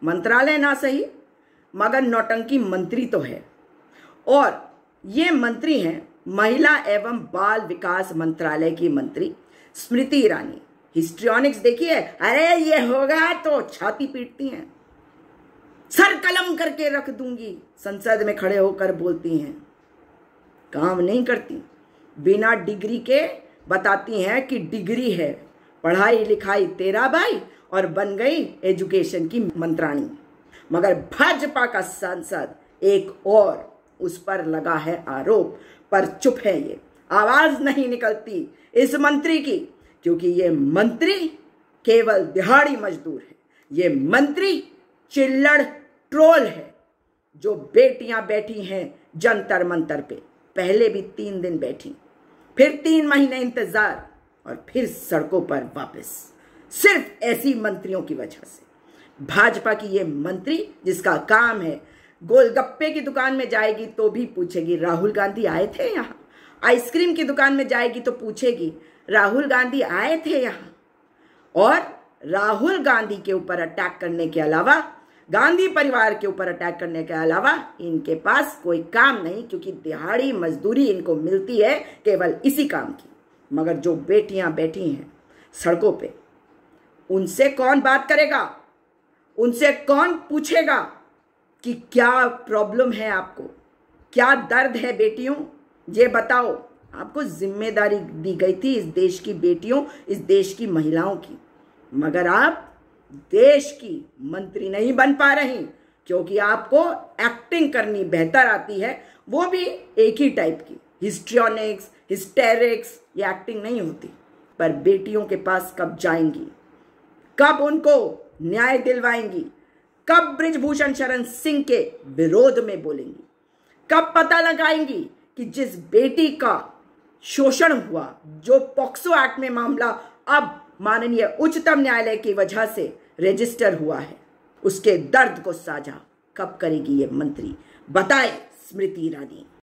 मंत्रालय ना सही मगर नौटंकी मंत्री तो है। और ये मंत्री हैं महिला एवं बाल विकास मंत्रालय की मंत्री स्मृति ईरानी। हिस्ट्रियोनिक्स देखिए, अरे ये होगा तो छाती पीटती हैं, सर कलम करके रख दूंगी, संसद में खड़े होकर बोलती हैं, काम नहीं करती। बिना डिग्री के बताती हैं कि डिग्री है, पढ़ाई लिखाई तेरा भाई, और बन गई एजुकेशन की मंत्राणी। मगर भाजपा का सांसद एक और उस पर लगा है आरोप, पर चुप है, ये आवाज नहीं निकलती इस मंत्री की, क्योंकि ये मंत्री केवल दिहाड़ी मजदूर है। ये मंत्री चिल्लड़ ट्रोल है। जो बेटियां बैठी हैं जंतर मंतर पे, पहले भी 3 दिन बैठी, फिर 3 महीने इंतजार, और फिर सड़कों पर वापस, सिर्फ ऐसी मंत्रियों की वजह से। भाजपा की ये मंत्री जिसका काम है गोलगप्पे की दुकान में जाएगी तो भी पूछेगी राहुल गांधी आए थे यहाँ, आइसक्रीम की दुकान में जाएगी तो पूछेगी राहुल गांधी आए थे यहाँ। और राहुल गांधी के ऊपर अटैक करने के अलावा, गांधी परिवार के ऊपर अटैक करने के अलावा इनके पास कोई काम नहीं, क्योंकि दिहाड़ी मजदूरी इनको मिलती है केवल इसी काम की। मगर जो बेटियां बैठी हैं सड़कों पे, उनसे कौन बात करेगा? उनसे कौन पूछेगा कि क्या प्रॉब्लम है आपको, क्या दर्द है बेटियों, ये बताओ। आपको जिम्मेदारी दी गई थी इस देश की बेटियों, इस देश की महिलाओं की, मगर आप देश की मंत्री नहीं बन पा रही, क्योंकि आपको एक्टिंग करनी बेहतर आती है, वो भी एक ही टाइप की, हिस्ट्रियोनिक्स, हिस्टेरिक्स, ये एक्टिंग नहीं होती। पर बेटियों के पास कब जाएंगी, कब उनको न्याय दिलवाएंगी, कब ब्रिजभूषण शरण सिंह के विरोध में बोलेंगी, कब पता लगाएंगी कि जिस बेटी का शोषण हुआ, जो पॉक्सो एक्ट में मामला अब माननीय उच्चतम न्यायालय की वजह से रजिस्टर हुआ है, उसके दर्द को साझा कब करेगी ये मंत्री, बताए स्मृति ईरानी।